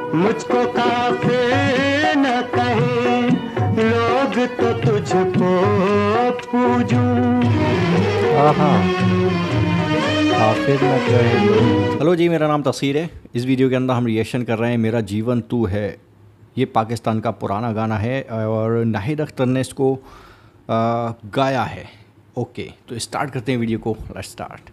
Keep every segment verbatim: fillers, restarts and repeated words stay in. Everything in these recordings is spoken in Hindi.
मुझको काफिर न कहें लोग तो तुझको पूजूं। आहा, काफिर न कहें लोग। हेलो जी, मेरा नाम तसीर है। इस वीडियो के अंदर हम रिएक्शन कर रहे हैं मेरा जीवन तू है। ये पाकिस्तान का पुराना गाना है और नाहिद अख्तर ने इसको आ, गाया है। ओके, तो स्टार्ट करते हैं वीडियो को। Let's start.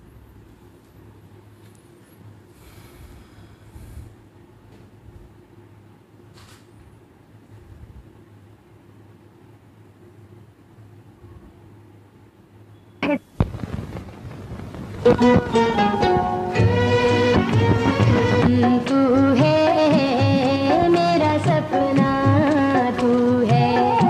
तू है मेरा सपना, तू है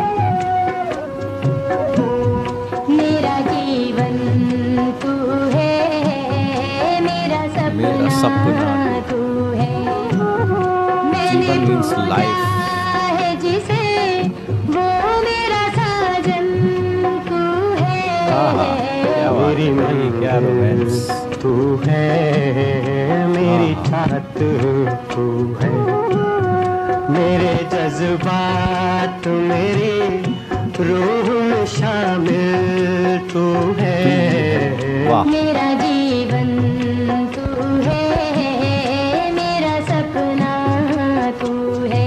मेरा जीवन, तू है मेरा सपना, सपना तू है। जीवन मीन्स लाइफ है जिसे वो मेरा साजन, तू है। मेरी मेरी क्या रोमांस। तू है मेरी चाहत, तू है मेरे जज्बात, मेरी रूह में शामिल तू है। मेरा जीवन तू है, मेरा सपना तू है।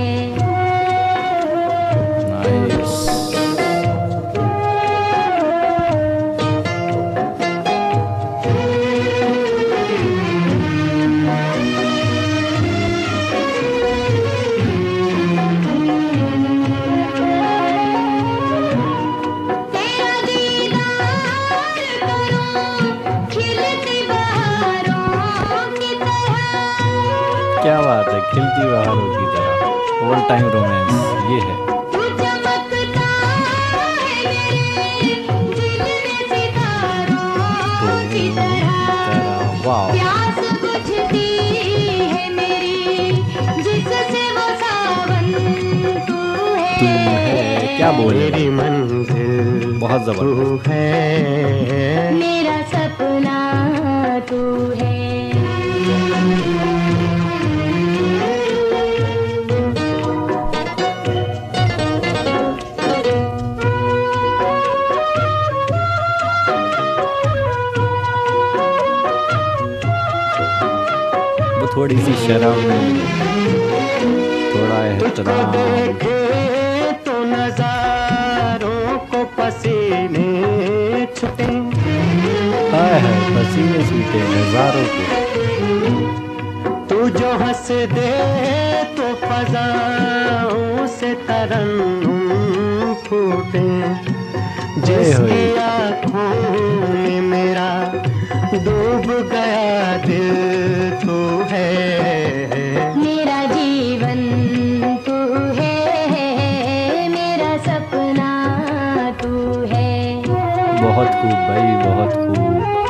नाइस। क्या बात है, खिलती बहारों की तरह। ऑल टाइम रोमांस ये है। वाह, प्यास बुझती है मेरी जिससे वो सावन, तू है। तू है क्या बोले, मेरी मंजिल बहुत जबरदस्त। तू है मेरा सपना तू है। थोड़ी सी शर्म, थोड़ा एहतराम। देखे तो नजारों को पसीने छूटे, हाय हाय, पसीने छूटे नजारों को। तू जो हंस दे तो फजाओं से तरन्नुम फूटे, जिसकी आँखों में मेरा डूब गया दिल तू है। मेरा जीवन तू है, मेरा सपना तू है। बहुत खूब भाई, बहुत खूब।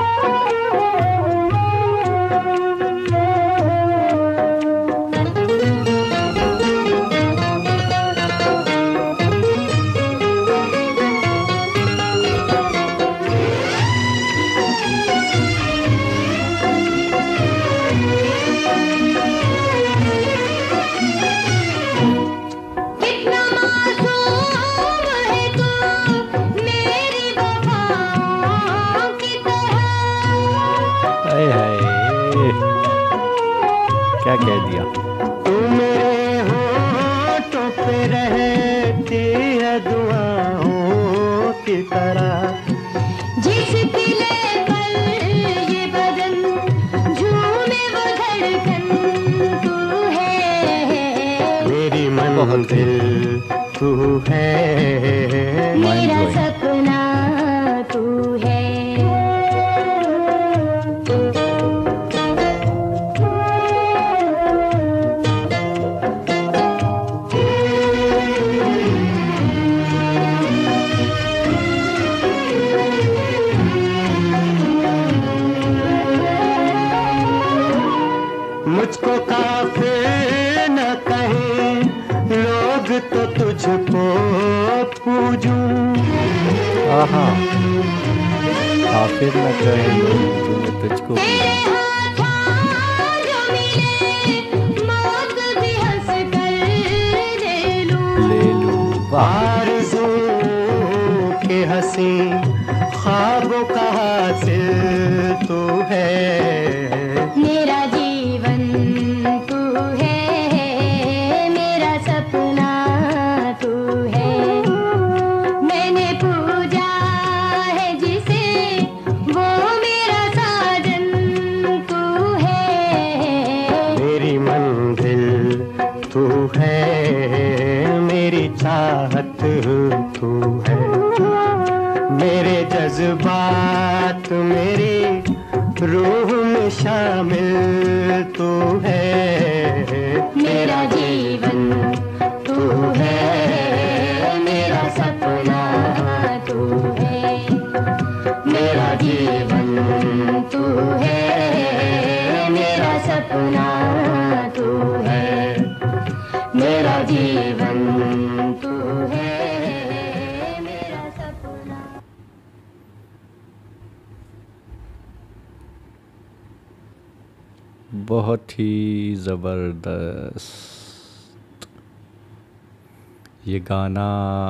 क्या कह दिया। तू मेरे होठों पे रहती है दुआओं की तरह, जिस दिले पर ये बदन झूमे वो धड़कन, तू है। मेरी मंजिल तू है, मेरा सपना तू है। मुझको काफिर न कहें लोग तो तुझको पूजूं। आहा, काफिर न कहें लोग तो तुझको। तेरे हाथों जो मिले मौत भी हंसी ख्वाबों का हासिल तू है। मेरा जीवन तू है, मेरा सपना तू है। मैंने पूजा है जिसे, वो मेरा साजन तू है। मेरी मंजिल तू है, मेरी चाहत तू है। मेरे जज्बात मेरी रूह में शामिल तू है। मेरा जीवन तू है, मेरा सपना तू है। मेरा जीवन तू है, मेरा सपना तू है। मेरा जीवन तू है, मेरा सपना। बहुत ही ज़बरदस्त ये गाना।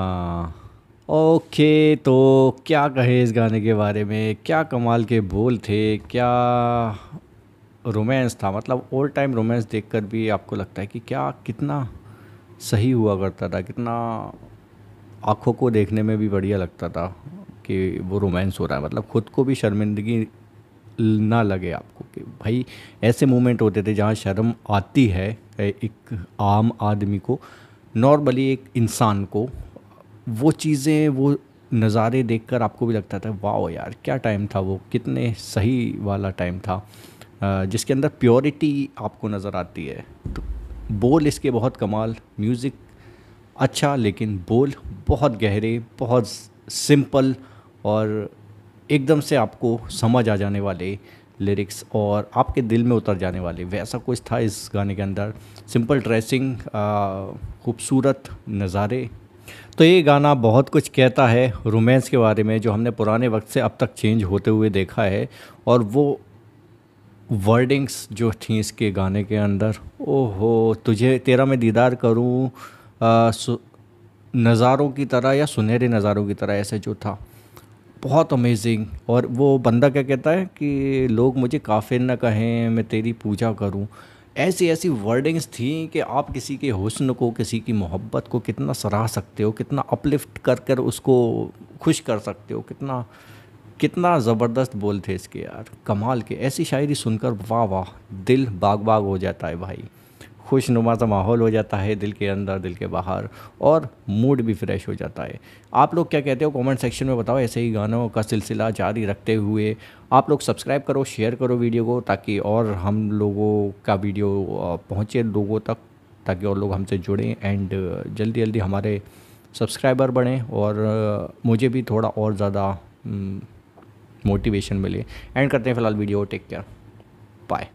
ओके, तो क्या कहें इस गाने के बारे में, क्या कमाल के बोल थे, क्या रोमांस था। मतलब ऑल टाइम रोमांस देखकर भी आपको लगता है कि क्या कितना सही हुआ करता था, कितना आँखों को देखने में भी बढ़िया लगता था कि वो रोमांस हो रहा है। मतलब खुद को भी शर्मिंदगी ना लगे आपको कि भाई ऐसे मोमेंट होते थे जहाँ शर्म आती है एक आम आदमी को, नॉर्मली एक इंसान को। वो चीज़ें, वो नज़ारे देखकर आपको भी लगता था वाह यार क्या टाइम था वो, कितने सही वाला टाइम था, जिसके अंदर प्योरिटी आपको नज़र आती है। तो बोल इसके बहुत कमाल, म्यूज़िक अच्छा, लेकिन बोल बहुत गहरे, बहुत सिंपल और एकदम से आपको समझ आ जाने वाले लिरिक्स और आपके दिल में उतर जाने वाले, वैसा कुछ था इस गाने के अंदर। सिंपल ड्रेसिंग, खूबसूरत नज़ारे। तो ये गाना बहुत कुछ कहता है रोमांस के बारे में, जो हमने पुराने वक्त से अब तक चेंज होते हुए देखा है। और वो वर्डिंग्स जो थी इसके गाने के अंदर, ओहो तुझे तेरा मैं दीदार करूं नज़ारों की तरह या सुनहरे नज़ारों की तरह, ऐसे जो था बहुत अमेजिंग। और वो बंदा क्या कहता है कि लोग मुझे काफिर न कहें, मैं तेरी पूजा करूं। ऐसी ऐसी वर्डिंग्स थी कि आप किसी के हुस्न को, किसी की मोहब्बत को कितना सराह सकते हो, कितना अपलिफ्ट कर कर उसको खुश कर सकते हो। कितना कितना ज़बरदस्त बोल थे इसके यार, कमाल के। ऐसी शायरी सुनकर वाह वाह, दिल बाग बाग हो जाता है भाई, खुशनुमा सा माहौल हो जाता है दिल के अंदर, दिल के बाहर, और मूड भी फ्रेश हो जाता है। आप लोग क्या कहते हो कमेंट सेक्शन में बताओ। ऐसे ही गानों का सिलसिला जारी रखते हुए आप लोग सब्सक्राइब करो, शेयर करो वीडियो को, ताकि और हम लोगों का वीडियो पहुँचे लोगों तक, ताकि और लोग हमसे जुड़ें एंड जल्दी जल्दी हमारे सब्सक्राइबर बढ़ें और मुझे भी थोड़ा और ज़्यादा मोटिवेशन मिले। एंड करते हैं फ़िलहाल वीडियो, टेक केयर, बाय।